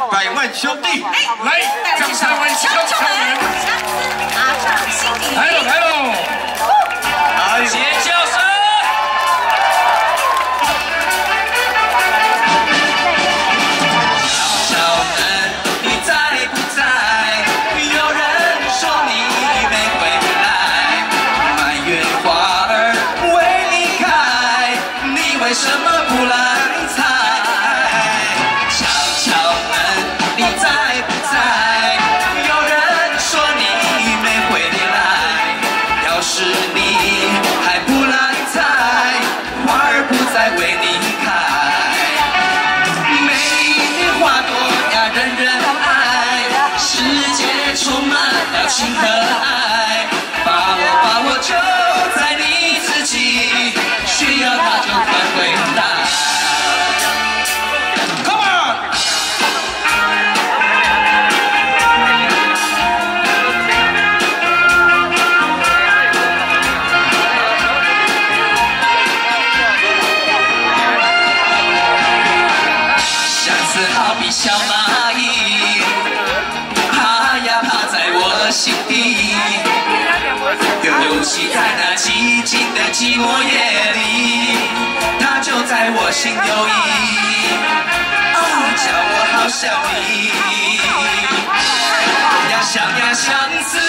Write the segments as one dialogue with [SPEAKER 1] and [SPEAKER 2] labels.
[SPEAKER 1] 百万兄弟，来，让台湾小球员
[SPEAKER 2] 马上心底
[SPEAKER 1] 来喽来喽！哎，尖叫声！小们，你在不在？有人说你没回来，埋怨花儿未离开，你为什么不来采？ 是你还不来采，花儿不再为你开。美丽的花朵呀，人人爱，世界充满了情和爱。把握就在你自己，需要它就快回来。Come on！ 好比小蚂蚁，爬呀爬在我心底，尤其在那寂静的寂寞夜里，它就在我心有意，叫我好想你，呀想呀相思，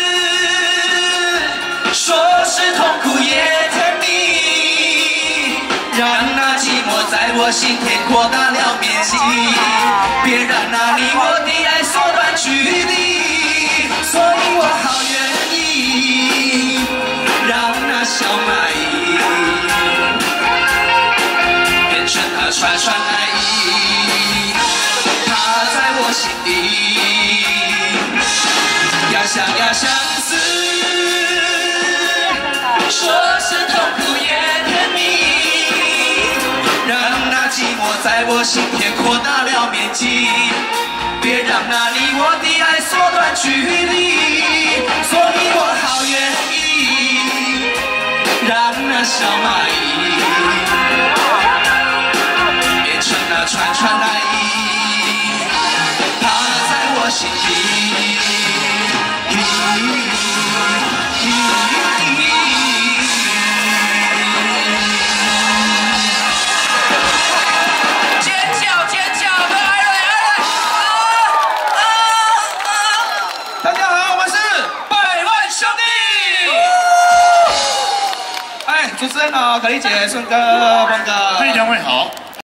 [SPEAKER 1] 说是痛苦也甜蜜，让那寂寞在我心田扩大了面积。 别让那你我的爱缩短距离，所以我好愿意让那小蚂蚁变成那串串爱意，它在我心底，呀想呀相思，说是痛苦也甜蜜，让那寂寞在我心田扩大了面积。 别让那你我的爱缩短距离，所以我好愿意让那小蚂蚁变成那串串爱意，它在我心底。主持人好，可丽姐、顺哥、峰哥，
[SPEAKER 3] 嗨，两位好。